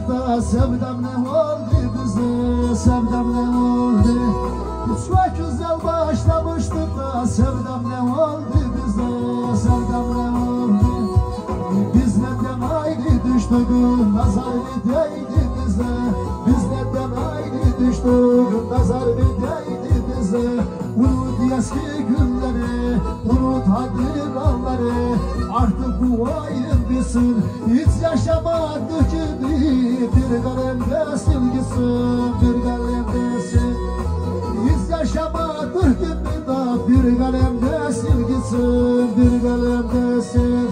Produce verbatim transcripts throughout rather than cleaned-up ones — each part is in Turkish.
da sevdam ne oldu bize, sevdam ne oldu? Çok güzel başlamıştık da sevdam ne oldu bize, sevdam ne oldu? Biz neden ayrı düştük, nazar bir değdi bize. Biz neden ayrı düştük, nazar bir değdi bize. Unut eski günleri, unut hatıraları. Artık bu oyun bitsin, hiç yaşamadık gibi. Bir kalemde silgisin, bir kalemde sil. Hiç yaşamadık gibi da bir kalemde silgisin, bir kalemde sil.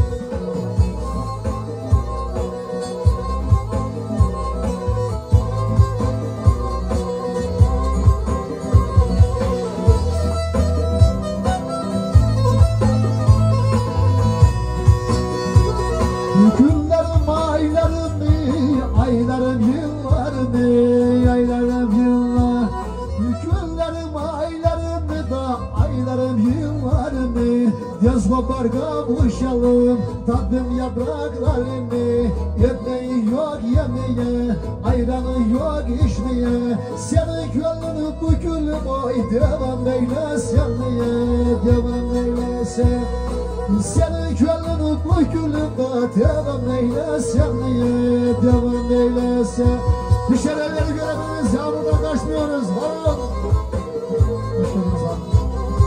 Günlerim, aylarım, aylarım, yıllarım, aylarım, yıllar. Günlerim, aylarım da, aylarım, yıllarım. Yaz kopar kavuşalım, tadım yapraklarını. Ekmeği yok yemeye, ayranı yok içmeye. Senin gönlünü bu gülüm oy, devam eyle sevmeye, devam eyle sev. Senin gönlünü bu gülüm da devam eyle sevmeye, devam eyle sev. Bir şeylerleri görebiliriz, yağmurdan kaçmıyoruz. Varın. Hoş geldiniz abi.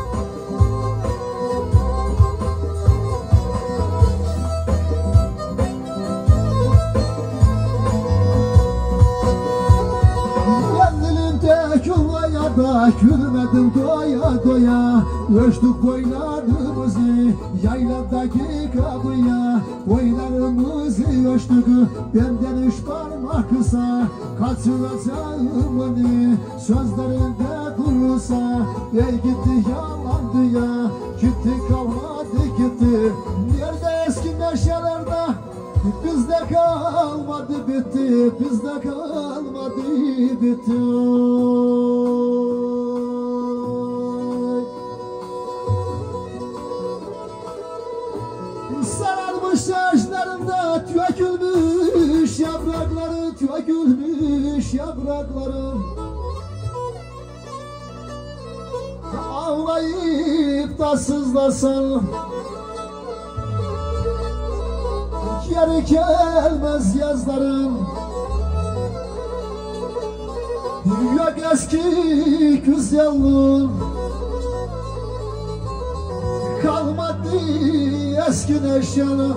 Da gülmedim doya doya. Ölçtük boylarımızı yayladaki kapıya. Boylarımızı ölçtük, benden üç parmak kısa. Kaçıracağım onu sözlerinde durursa. Ey gitti yalandı ya, gitti kalmadı gitti. Nerede eski neşelerde, bizde kalmadı bitti, bizde kalmadı bitti. Sararmış ağaçlarında dökülmüş yaprakları, dökülmüş yapraklarım. Ağlayıp da sızlasın, geri gelmez yazlarım. Yok eski güzelliğim, kalmadı eski neşelim.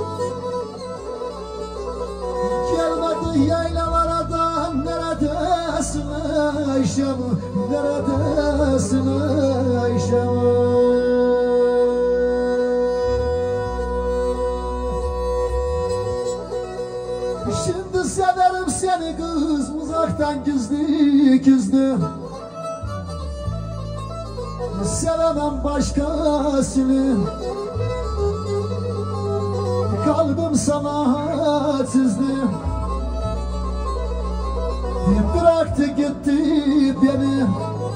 Gelmedi yaylalara da, neredesin Ayşem, neredesin Ayşem? Şimdi severim seni kız, uzaktan gizli gizli. Sevemem başkasını, kalbim sana çizdi. Bıraktı gitti beni,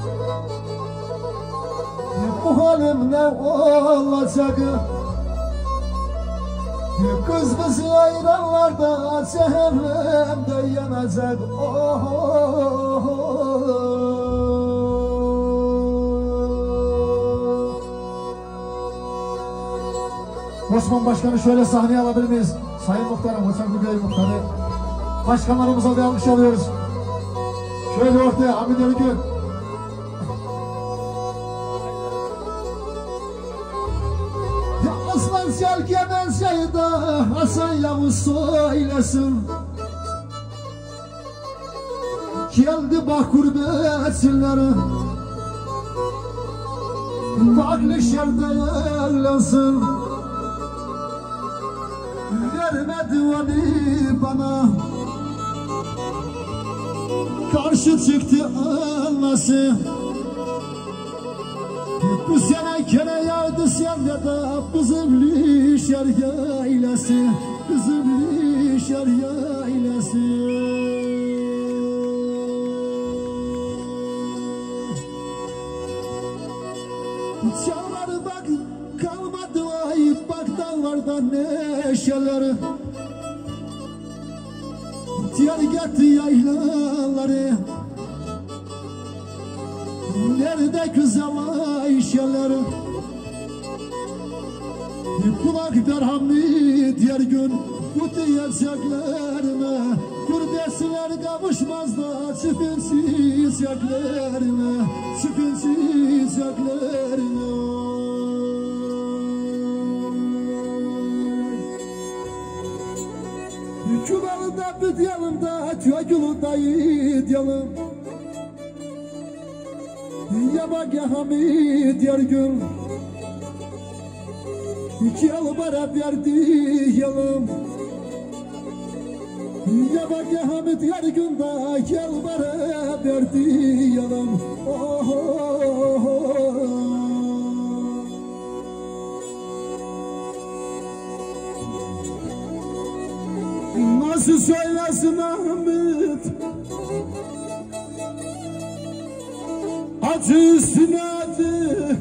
bu halim ne olacak? Kız bizi ayranlarda, cehennemde yanacak. Oh, oh, oh. Osman Başkanı şöyle sahneye alabilir miyiz? Sayın Muhtarım, Hoçanlı Köy Muhtarı. Başkanlarımıza bir alkış alıyoruz. Şöyle ortaya Hamid Ergün. Aslan Selke benzeyi de Hasan Yavuz söylesin. Geldi bak gurbetçileri, farklı şerde yerlensin. Vermedi onu bana, karşı çıktı anlasın. Bu sene kere yağdı sende de, bizim lişer yaylası, bizim lişer yaylası. Çağları bak kalmadı ay, bak dağlarda neşeleri. İhtiyar gitti yaylaları, nerede güzel Ayşeler? Kulak ver Hamid yer gün bu diyeceklerime, gurbetçiler kavuşmaz da çifinsiz yaklerime, çifinsiz yaklerime. Kübalı'da bir yanımda Köylü'da yiğit yanım, ya bak ya Hamid yer gün İki yıl bana verdi yılım, ya bak ya Hamid yer günde iki yıl bana verdi yılım. Oh, oh, oh. Nasıl söylesin Ahmet, acı üstüne acı,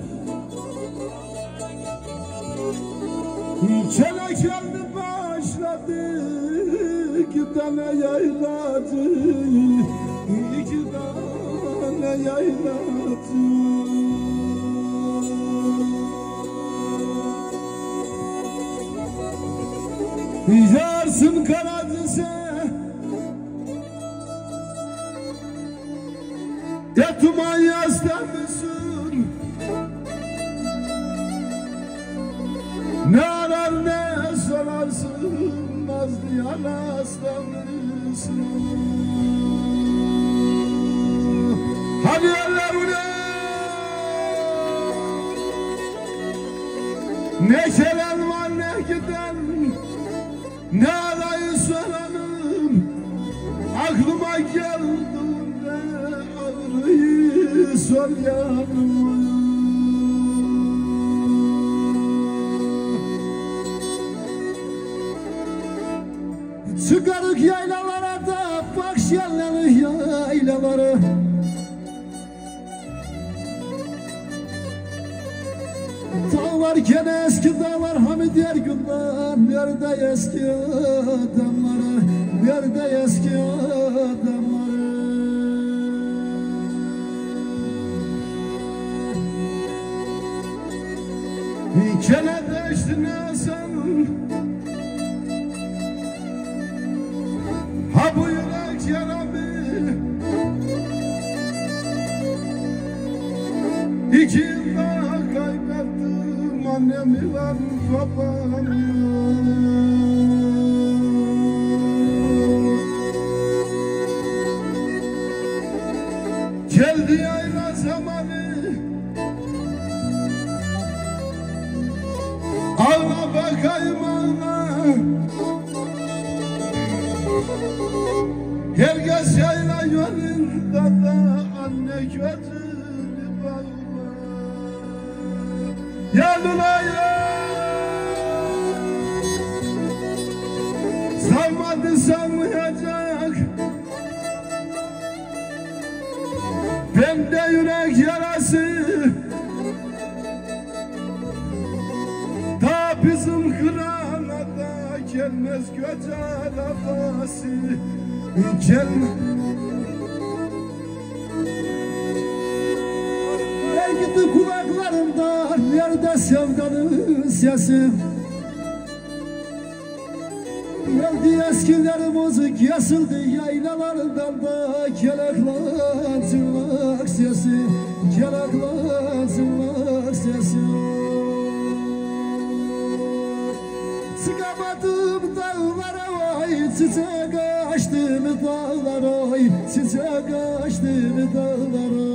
çene geldi başladı, iki tane yaylacı, iki tane yaylacı. Yarsın karadise, yatuma yaslamışsın, ne arar ne sorarsın, nazlı yanaslamışsın. Hadi eller ulan, ne gelen var ne giden, ne alayı soranım, aklıma geldiğinde ağrıyı sor yanıma. Çıkarık yaylalara da bak şenlenir yaylaları, dağlarken eski dağlar Hamid yer günden, nerede eski adamları, nerede eski adamları. Kene deştine sen, ha bu yürek yaramı, iki yılda kaybettim annemi ve babamı. Geldi yayla zamanı, ağla bakayım ağla, herkes yayla yolunda da anne gözünü bağla. Yanına ya sanmadı sanmayacak, bende yürek yarası, ta bizim kırana da gelmez göce arabası. Gelme belki kulaklarımda, nerede sevdanın sesi, geldi eskilerimiz kesildi yaylalarından da kelekler çığlık sesi, kelekler çığlık sesi. Çıkamadım dağlara vay, çiçek açtım dağlara vay, çiçek açtım dağlara.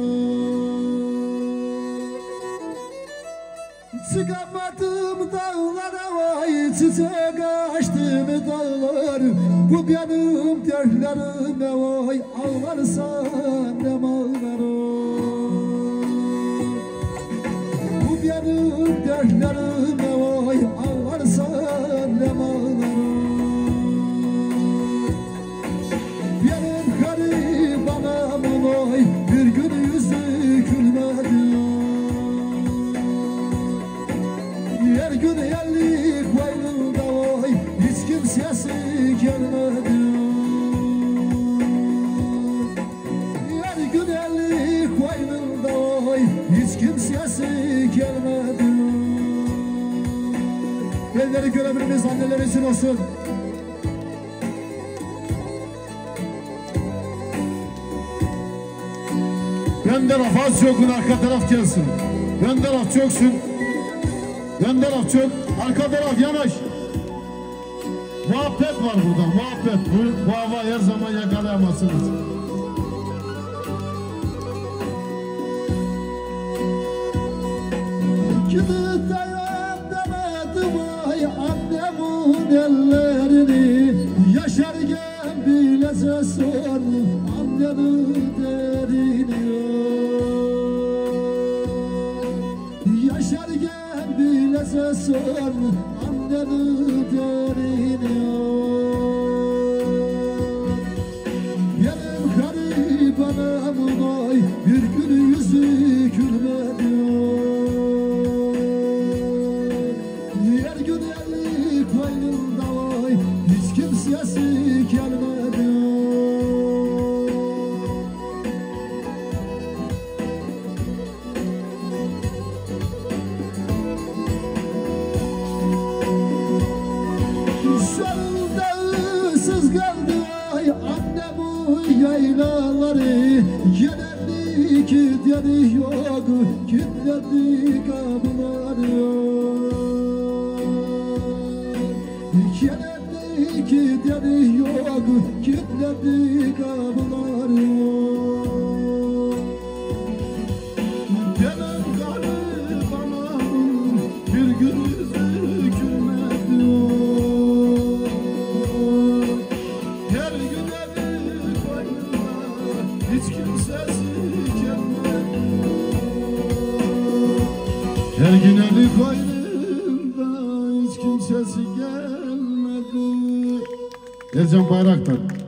Çıkamadım dağlara vay, çiçek açtım dağlar, bu benim dertlerime vay, ağlarsan ne ağlarım. Bu benim dertlerime vay, ağlarsan ne ağlarım. Benim garip anam vay, bir gün yüzü gülmedi. Her gün ellik vaylında vay, hiç kimsesi gelmedi. Elleri görevimiz anneler için olsun. Ön taraf az çokun, arka taraf gelsin. Ön taraf çoksun. Ön taraf çok, arka taraf yanaş. Muhabbet var burada, muhabbet. Bu, bu hava her zaman yakalayamazsınız. Kimi dayan demedim ay annemin ellerini. Yaşarken bilese sor annenin derini. Yaşarken bilese sor annenin derini. Benim garip anamın ay bir gün yüzü gülmedi. Her gün eli koynunda ay hiç kimsesi gelmedi. Yaylaları yenerli gideri yok, kilitli kapıları yok. Yenerli gideri yok, kilitli kapıları yok. Benim garip anamın bir gün yüzü gülmedi yok. Her gün hiç kimsesi gelmedi. Her gün eli koynumda hiç kimsesi gelmedi. Ercan Bayraktar.